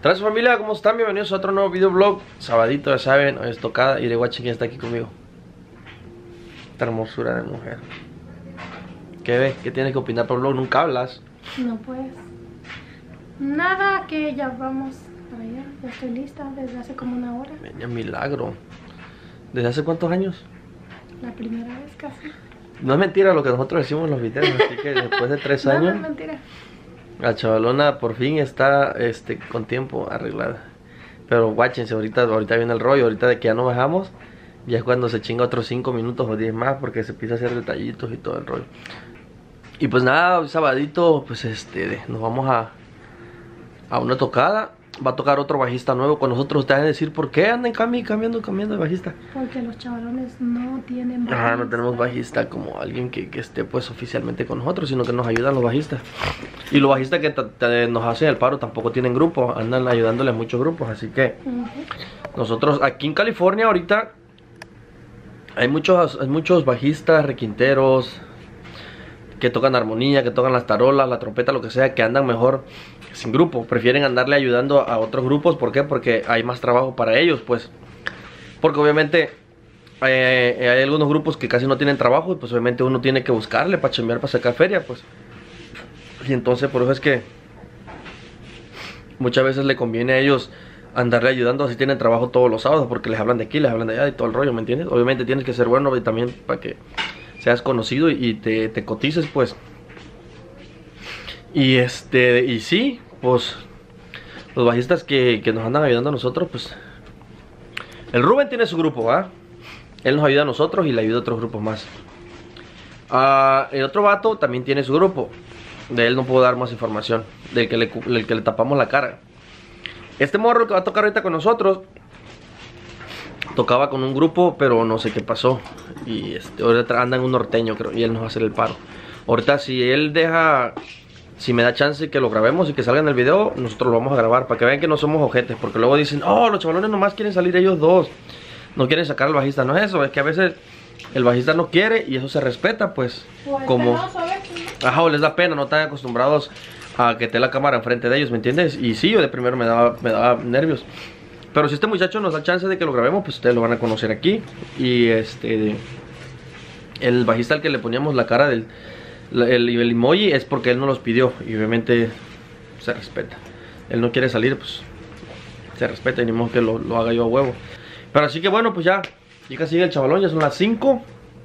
Gracias familia, ¿cómo están? Bienvenidos a otro nuevo videoblog. Sabadito, ya saben, hoy es tocada. Y de guache, ¿quién está aquí conmigo? Esta hermosura de mujer. ¿Qué ves? ¿Qué tienes que opinar por el blog? Nunca hablas. No pues. Nada, que ya vamos para allá. Ya estoy lista desde hace como una hora. Venía milagro. ¿Desde hace cuántos años? La primera vez casi. No es mentira lo que nosotros decimos en los videos, así que después de 3 años. No es mentira. La chavalona por fin está con tiempo arreglada. Pero guáchense, ahorita viene el rollo. Ahorita de que ya no bajamos, ya es cuando se chinga otros 5 minutos o 10 más, porque se empieza a hacer detallitos y todo el rollo. Y pues nada, hoy sabadito, pues nos vamos a una tocada. Va a tocar otro bajista nuevo con nosotros. Ustedes van a decir, ¿por qué andan cambiando de bajista? Porque los chavalones no tienen bajista. No tenemos bajista como alguien que esté pues oficialmente con nosotros, sino que nos ayudan los bajistas. Y los bajistas que nos hacen el paro tampoco tienen grupo, andan ayudándole a muchos grupos. Así que nosotros aquí en California ahorita hay muchos bajistas, requinteros, que tocan armonía, que tocan las tarolas, la trompeta, lo que sea, que andan mejor sin grupo. Prefieren andarle ayudando a otros grupos. ¿Por qué? Porque hay más trabajo para ellos, pues. Porque obviamente hay algunos grupos que casi no tienen trabajo, y pues obviamente uno tiene que buscarle para chambear, para sacar feria, pues. Y entonces por eso es que muchas veces le conviene a ellos andarle ayudando así tienen trabajo todos los sábados, porque les hablan de aquí, les hablan de allá y todo el rollo, ¿me entiendes? Obviamente tienes que ser bueno y también para que seas conocido y te cotices, pues. Y y sí, pues los bajistas que nos andan ayudando a nosotros, pues el Rubén tiene su grupo, ¿va? Él nos ayuda a nosotros y le ayuda a otros grupos más. El otro vato también tiene su grupo. De él no puedo dar más información, del que le tapamos la cara. Este morro que va a tocar ahorita con nosotros tocaba con un grupo, pero no sé qué pasó. Y ahorita anda en un norteño, creo, y él nos va a hacer el paro. Ahorita si me da chance que lo grabemos y que salga en el video, nosotros lo vamos a grabar para que vean que no somos ojetes. Porque luego dicen, oh, los chavalones nomás quieren salir ellos dos, no quieren sacar al bajista. No es eso, es que a veces el bajista no quiere y eso se respeta, pues. Como ajá, o les da pena, no están acostumbrados a que esté la cámara enfrente de ellos, ¿me entiendes? Y sí, yo de primero me daba nervios. Pero si este muchacho nos da chance de que lo grabemos, pues ustedes lo van a conocer aquí. Y el bajista al que le poníamos la cara el emoji es porque él nos los pidió. Y obviamente se respeta. Él no quiere salir, pues se respeta y ni modo que lo haga yo a huevo. Pero así que bueno, pues ya casi sigue el chavalón, ya son las 5.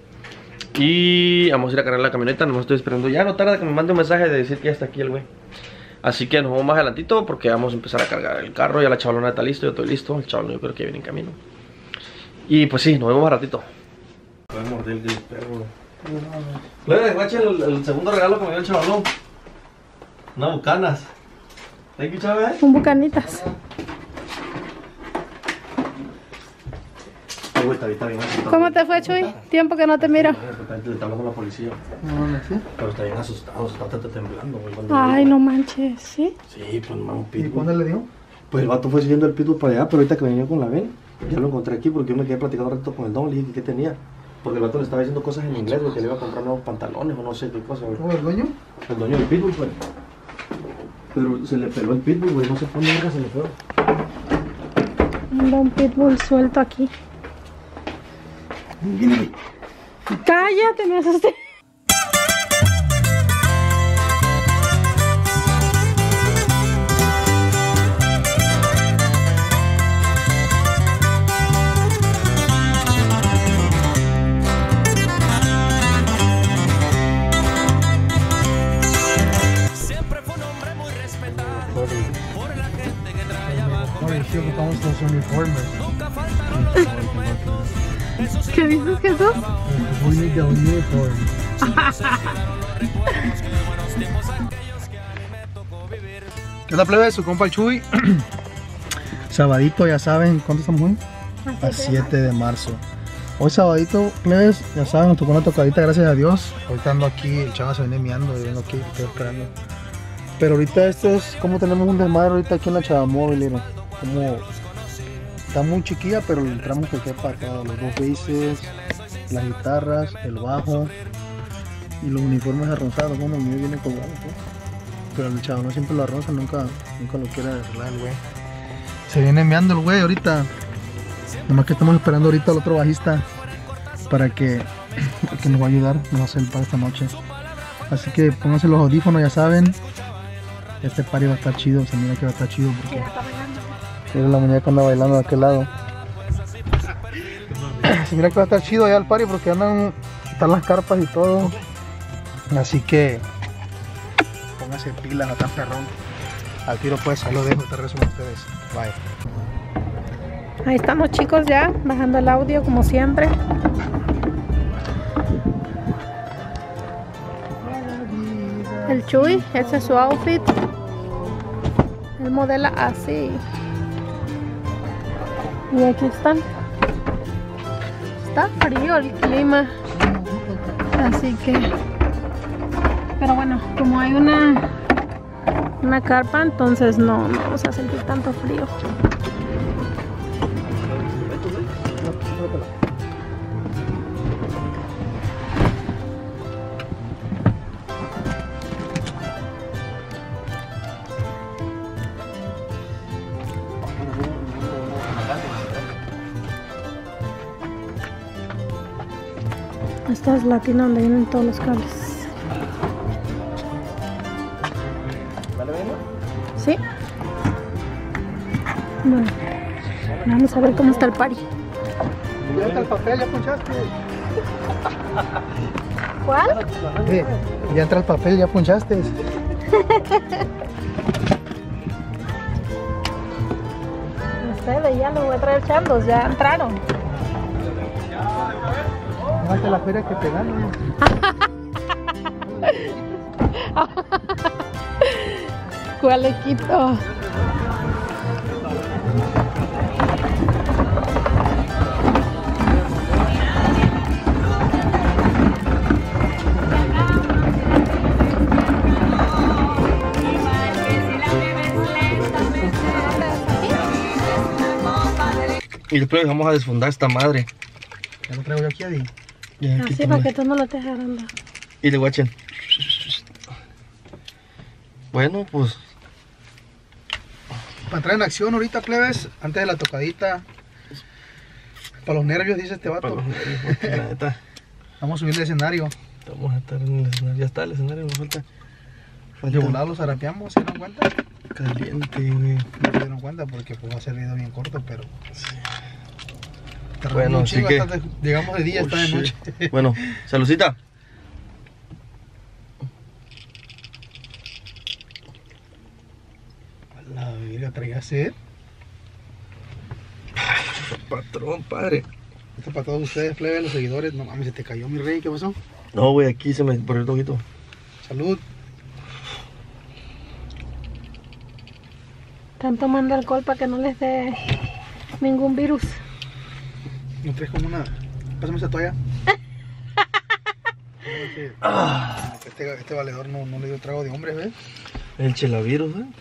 Y vamos a ir a cargar la camioneta, no me estoy esperando. Ya no tarda que me mande un mensaje de decir que ya está aquí el güey. Así que nos vamos más adelantito porque vamos a empezar a cargar el carro. Ya la chavalona está listo, yo estoy listo. El chavalón yo creo que viene en camino. Y pues sí, nos vemos más ratito. Voy a morder el perro. Luego guache el segundo regalo que me dio el chavalón. Unas bucanas. Thank you, chaval. Un bucanitas. Está bien asustado. ¿Cómo te fue, Chuy? Tiempo que no te miro. Le está hablando a la policía. No sé. Pero está bien asustado, está temblando. Ay, no manches, ¿sí? Sí, pues un pitbull. ¿Y cuándo le dio? Pues el vato fue siguiendo el pitbull para allá, pero ahorita que venía con la ven, ya lo encontré aquí porque yo me quedé platicando un rato con el don, le dije que qué tenía. Porque el vato le estaba diciendo cosas en inglés, güey, que le iba a comprar nuevos pantalones o no sé qué cosa, güey. ¿Cómo el dueño? El dueño del pitbull, güey. Pero se le peló el pitbull, güey, no sé por dónde se le fue. Anda un pitbull suelto aquí. Viene. Cállate, me asusté. Siempre fue un hombre muy respetado por la gente que trae abajo. No, es que ocupamos los uniformes. Nunca faltaron los monumentos. Eso sí, ¿Qué dices, Jesús? We need the uniform. ¿Qué onda, plebe? Su compa el Chuy. Sabadito, ya saben, ¿cuánto estamos hoy? A 7 de marzo. Hoy sabadito, plebes, ya saben, nos tocó una tocadita, gracias a Dios. Ahorita ando aquí, el chaval se viene miando, y vengo aquí, estoy esperando. Pero ahorita esto es como tenemos un desmadre ahorita aquí en la Chavamóvil, miren. Como está muy chiquilla, pero le entramos que quepa todo, los dos basses, las guitarras, el bajo y los uniformes arronzados, como el mío viene colgado, pues. Pero el chavo no siempre lo arroza, nunca lo quiere arreglar, güey. Se viene enviando el güey ahorita. Nomás que estamos esperando ahorita al otro bajista para que nos va a ayudar, nos va a hacer el par esta noche. Así que pónganse los audífonos, ya saben. Este party va a estar chido, se mira que va a estar chido porque mira la muñeca anda bailando de aquel lado. Se mira que va a estar chido allá el party porque están las carpas y todo. Así que pónganse pilas, no tan perrón. Al tiro pues, ahí lo dejo, te rezo con ustedes. Bye. Ahí estamos chicos ya, bajando el audio como siempre. El Chuy, ese es su outfit. Él modela así. Y aquí están. Está frío el clima. Así que... Pero bueno, como hay una carpa, entonces no vamos a sentir tanto frío. Esta es la tienda donde vienen todos los cables. ¿Sí? Bueno, vamos a ver cómo está el party. Ya entra el papel, ya punchaste. ¿Cuál? Ya entra el papel, ya punchaste. Ustedes ya los voy a traer chandos, ya entraron. Hasta la feria que te ganan. ¿Cuál le quito? Y después vamos a desfundar esta madre. Ya lo traigo yo aquí, Adi. Ya, Así para que tú no lo estés agarrando. Y le guachen. Bueno, pues. Para entrar en acción ahorita, plebes, antes de la tocadita. Para los nervios, dice este vato. La neta. Vamos a subir el escenario. Vamos a estar en el escenario. Ya está el escenario, nos falta. De volado los zarapeamos, ¿se dieron cuenta? Caliente, güey. No se dieron cuenta porque pues, va a ser video bien corto, pero... Sí. Bueno, así que... Llegamos de día, está de noche. Bueno, saludcita. A la verga, traía sed. Patrón, padre. Esto es para todos ustedes, plebes, los seguidores. No mames, se te cayó mi rey, ¿qué pasó? No, güey, aquí se me por el ojito. Salud. Están tomando alcohol para que no les dé ningún virus. ¿No traes como una... Pásame esa toalla? Este valedor no le dio trago de hombre, ¿ves? El chelavirus, ¿eh?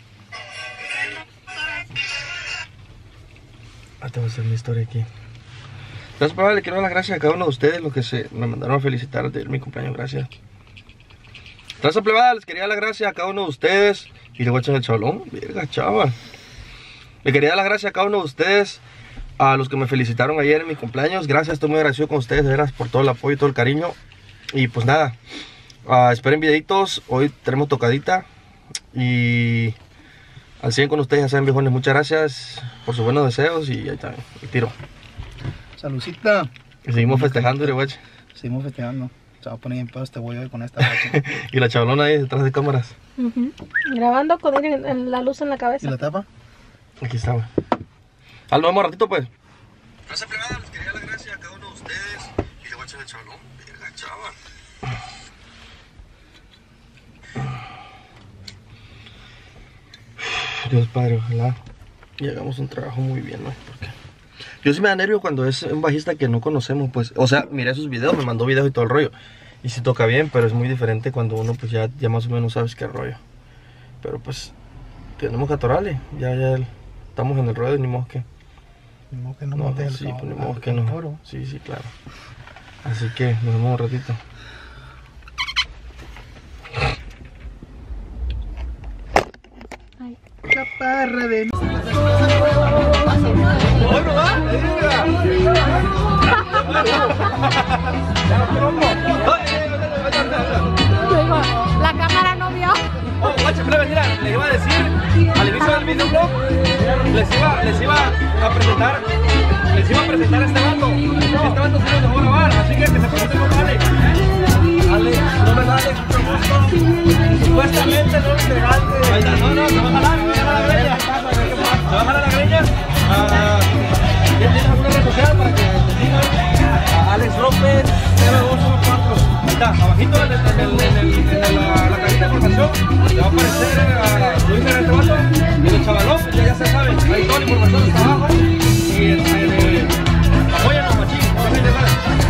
Ah, te voy a hacer mi historia aquí. Entonces, papá, le quiero dar las gracias a cada uno de ustedes, los que me mandaron a felicitar de mi cumpleaños, gracias. Traza plebada, les quería dar las gracias a cada uno de ustedes. Y le voy a echar el chavalón, verga, chaval. Le quería dar las gracias a cada uno de ustedes, a los que me felicitaron ayer en mi cumpleaños. Gracias, estoy muy agradecido con ustedes, de veras, por todo el apoyo y todo el cariño. Y pues nada, esperen videitos, hoy tenemos tocadita. Y al 100 con ustedes, ya saben, viejones, muchas gracias por sus buenos deseos. Y ahí está, el tiro. Saludcita. Y seguimos festejando, Irihuache. Seguimos festejando. Se va a poner en pedo este güey hoy con esta noche. Y la chavalona ahí detrás de cámaras. Grabando con la luz en la ¿Y cabeza. la tapa? Aquí está, güey. Nos vemos ratito, pues. Gracias, plebada, les quería dar las gracias a cada uno de ustedes. Y le voy a echar el chavalón, verga, chaval. Dios padre, ojalá y hagamos un trabajo muy bien, ¿no? Porque yo sí me da nervio cuando es un bajista que no conocemos, pues. O sea, miré sus videos, me mandó videos y todo el rollo. Y sí toca bien, pero es muy diferente cuando uno pues ya más o menos sabes qué rollo. Pero pues tenemos que atorarle, ya estamos en el ruedo y ni modo que... Ni modo que no No, monte el sí, caballo, pues ni modo que el no. toro. Sí, sí, claro. Así que nos vemos un ratito. Chaparra de... La cámara no vio. Oh, guacha, mira, les iba a decir al inicio del videoblog, les iba a presentar a este vato. Este vato se lo dejó grabar, así que se presente con Alex. Alex, no me da Alex, mucho gusto. Supuestamente no es legal que... No, se va a jalar la greña. Se va a jalar la greña. ¿Tienes alguna red social para que te sigan? Alex López 0214. Ahí está, abajito en la cajita de información te va a aparecer su Instagram de este vato y el chavalón, ya se sabe, ahí toda la información está abajo y apóyanos, machín,